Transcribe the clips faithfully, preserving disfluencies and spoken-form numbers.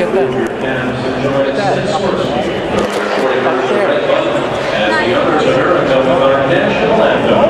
at that. Look at that. Seth Swirsky, recording the red button as the others are with our National Anthem.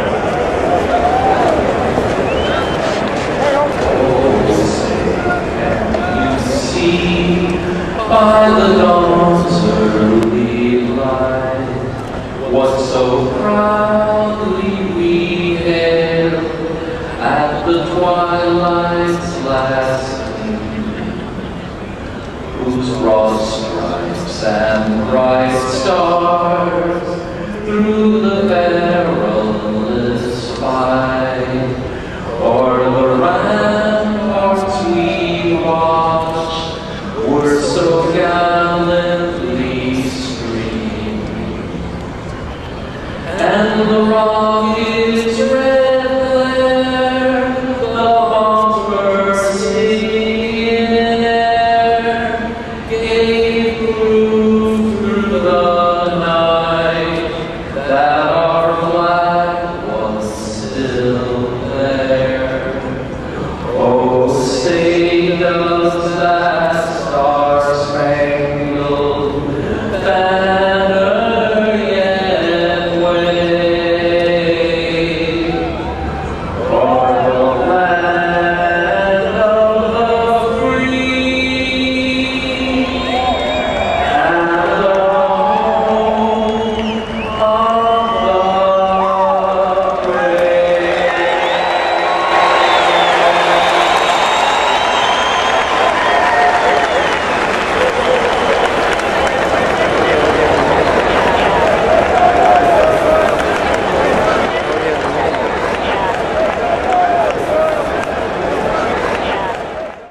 By the dawn's early light, what so proudly we hailed at the twilight's last gleam, whose broad stripes and bright stars through the perilous fight